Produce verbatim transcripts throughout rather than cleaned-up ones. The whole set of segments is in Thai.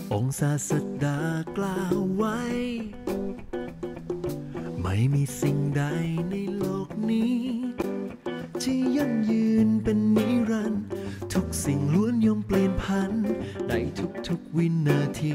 องค์ศาสดากล่าวไว้ไม่มีสิ่งใดในโลกนี้ที่ยั่งยืนเป็นนิรันดร์ทุกสิ่งล้วนย่อมเปลี่ยนผันในทุกๆวินาที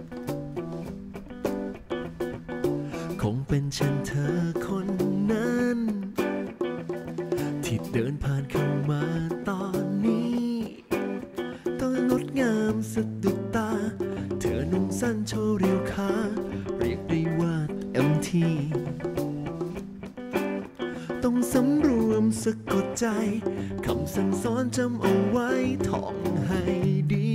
คงเป็นเช่นเธอคนนั้นที่เดินผ่านเข้ามาตอนนี้ต้องงดงามสะดุดตาเธอนุ่งสั้นโชว์เรียวขาเรียกได้ว่าเอ็มทีต้องสำรวมสะกดใจคำสั่งสอนจำเอาไว้ท่องให้ดี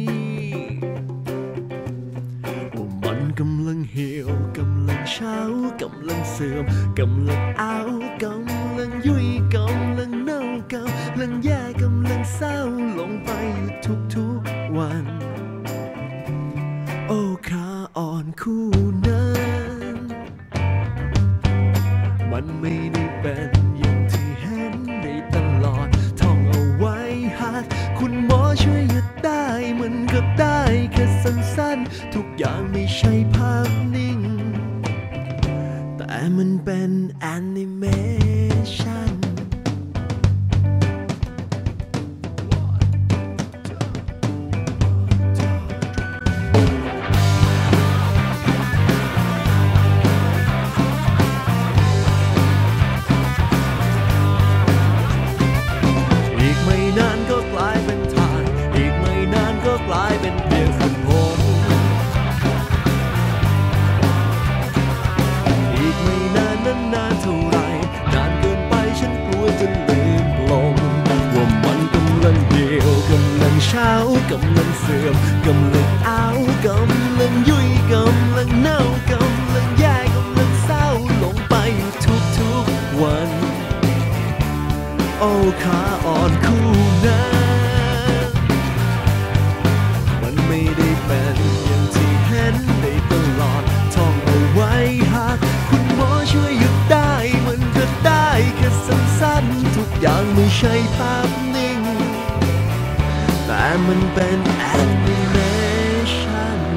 ว่ามันกำลังเหี่ยวกำลังเช้ากำลังเสื่อมกำลังเอากำลังยุ่ยกำลังเน่ากำลังแย่กำลังเศร้าลงไปอยู่ทุกๆวันโอ้ขาอ่อนคู่นั้นมันไม่ได้เป็นอย่างที่เห็นได้ตลอดท่องเอาไว้หากคุณหมอช่วยหยุดได้มันก็ได้แค่สั้นๆทุกอย่างไม่ใช่ภาพนิ่งแต่มันเป็นแอนิเมชันกลายเป็นเพียงฝุ่นผงอีกไม่นานนั้นนานเท่าไรนานเกินไปฉันกลัวจะลืมลงว่ามันกำลังเดียวกำลังเช้ากำลังเสื่อมกำลังเอากำลังยุ่ยกำลังเน่ากำลังแย่กำลังเศร้าลงไปทุกๆวันโอ้ขาอ่อนคู่นั้นไม่ได้เป็นอย่างที่เห็นได้ตลอดท่องเอาไว้หากคุณหมอช่วยหยุดได้มันก็ได้แค่สั้นๆทุกอย่างไม่ใช่ภาพนิ่งแต่มันเป็นแอนิเมชัน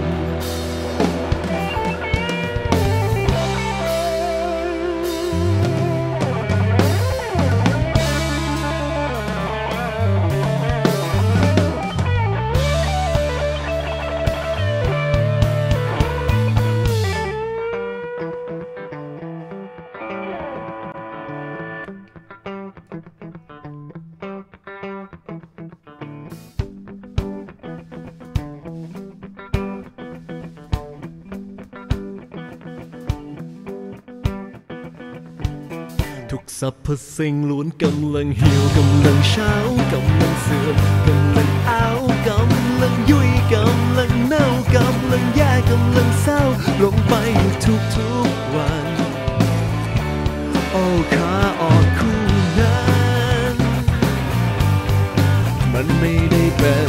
ทุกสรรพสิ่งล้วนกำลังเหี่ยวกำลังเช้ากำลังเสื่อมกำลังเอากำลังยุ่ยกำลังเน่ากำลังแย่กำลังเศร้าลงไปอยู่ทุกๆวันโอ้ขาอ่อนคู่นั้นมันไม่ได้เป็น